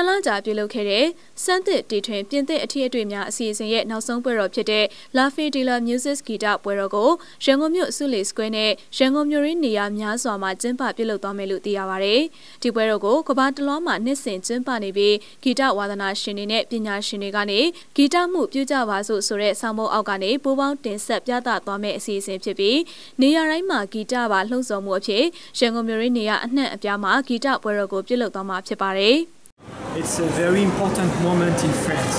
လကြာပြုလုပ်ခဲ့တဲ့စမ်းသစ်တီထွင်ပြင်သစ်အထီးအတွေ့များအစီအစဉ်ရဲ့နောက်ဆုံးပွဲတော်ဖြစ်တဲ့ La Fedela Music ဂီတပွဲတော်ကိုရန်ကုန်မြို့စုလီစကွဲနဲ့ရန်ကုန်မြို့ရင်းနေရာများစွာမှာကျင်းပပြုလုပ်သွားမယ်လို့သိရပါတယ်။ဒီပွဲတော်ကိုကမ္ဘာတလွှားမှာနှစ်စဉ်ကျင်းပနေပြီးဂီတဝါသနာရှင်တွေနဲ့ပညာရှင်တွေကနေဂီတမှုပြုကြပါစို့ဆိုတဲ့ဆောင်းပုံအောက်ကနေပူးပေါင်းတင်ဆက်ပြသသွားမယ့်အစီအစဉ်ဖြစ်ပြီးနေရာတိုင်းမှာဂီတပါလှုံ့ဆော်မှုအဖြစ်ရန်ကုန်မြို့ရင်းနေရာအနှံ့အပြားမှာဂီတပွဲတော်ကိုပြုလုပ်သွားမှာဖြစ်ပါတယ်။ It's a very important moment in France.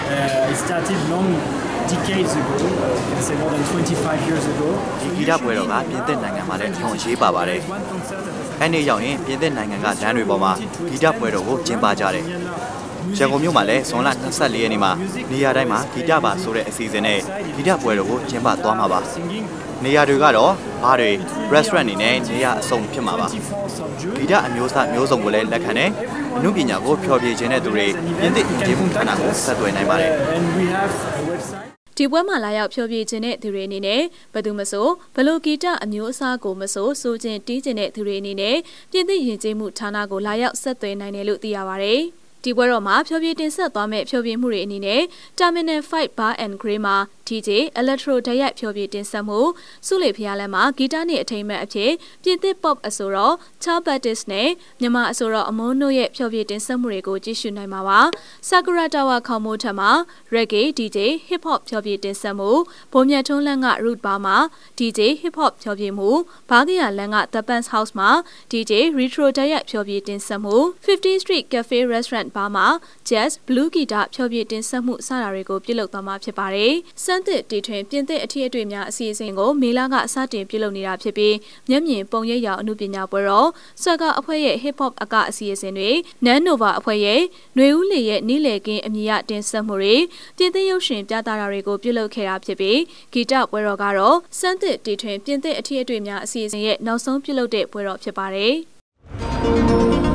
It started long decades ago, I can say more than 25 years ago. ဒီဂီတပွဲတော်ကပြင်သစ်နိုင်ငံမှာလည်းအထူးရေးပါပါတယ်။အဲ့ဒီရောက်ရင်ပြင်သစ်နိုင်ငံကလမ်းတွေပေါ်မှာဂီတပွဲတော်ကိုကျင်းပကြတယ်။ရန်ကုန်မြို့မှာလည်းဇွန်လ24ရက်နေ့မှာနေရာတိုင်းမှာဂီတပါဆိုတဲ့အစီအစဉ်နဲ့ဂီတပွဲတော်ကိုကျင်းပသွားမှာပါ။နေရာတွေကတော့ဘားတွေ restaurant တွေနဲ့နေရာအစုံဖြစ်မှာပါ။ဂီတအမျိုးအစားမျိုးစုံကိုလည်းလက်ခံတယ်။အမှုပညာကိုဖျော်ဖြေခြင်းတဲ့သူတွေပြင်သစ်ဒီမှုဌာနကိုဆက်သွယ်နိုင်ပါတယ်။ဒီပွဲမှာလာရောက်ဖျော်ဖြေခြင်းတဲ့သူတွေအနေနဲ့ဘယ်သူမဆိုဘလို့ဂီတအမျိုးအစားကိုမဆိုစိုးခြင်းတီးခြင်းတဲ့သူတွေအနေနဲ့ပြင်သစ်ယဉ်ကျေးမှုဌာနကိုလာရောက်ဆက်သွယ်နိုင်တယ်လို့သိရပါတယ်။ဒီပွဲတော်မှာဖျော်ဖြေတင်ဆက်သွားမယ့်ဖျော်ဖြေမှုတွေအနေနဲ့ Terminal 5 Bar and Grill မှာ DJ Electro ဓာတ်ရိုက်ဖျော်ဖြေတင်ဆက်မှုစုလေဖျားလမ်းမှာဂီတနဲ့အထိမ်းအမှတ်အဖြစ်ပြင်သစ် Pop အဆိုတော် Charles Baptiste နဲ့မြန်မာအဆိုတော်အမုန်းတို့ရဲ့ဖျော်ဖြေတင်ဆက်မှုတွေကိုကြည့်ရှုနိုင်မှာပါ။ Sakura Tower ခေါင်းမိုးထက်မှာ Reggae DJ Hip Hop ဖျော်ဖြေတင်ဆက်မှုဘုံမြတ်ထွန်းလန်းက Root Bar မှာ DJ Hip Hop ဖျော်ဖြေမှုဘားကရလန်းက The Pants House မှာ DJ Retro ဓာတ်ရိုက်ဖျော်ဖြေတင်ဆက်မှု50 Street Cafe Restaurant ဘားမှာ Jazz Blue ဂီတဖျော်ဖြေတင်ဆက်မှုစတာတွေကိုပြုလုပ်သွားမှာဖြစ်ပါတယ်။စမ်းသစ်တီထွင်ပြင်သစ်အထီးအတွေ့များအစီအစဉ်ကိုမေလကစတင်ပြုလုပ်နေတာဖြစ်ပြီးမျက်မြင်ပုံရိပ်ရောင်အမှုပညာပွဲတော်ဆွဲကအဖွဲ့ရဲ့ Hip Hop အကအစီအစဉ်တွေ Nan Nova အဖွဲ့ရဲ့ຫນွေဦးလေရဲ့နီးလေကင်းအမည်ရတင်ဆက်မှုတွေပြင်သစ်ရုပ်ရှင်ပြသတာတွေကိုပြုလုပ်ခဲ့တာဖြစ်ပြီးဂီတပွဲတော်ကတော့စမ်းသစ်တီထွင်ပြင်သစ်အထီးအတွေ့များအစီအစဉ်ရဲ့နောက်ဆုံးပြုလုပ်တဲ့ပွဲတော်ဖြစ်ပါတယ်။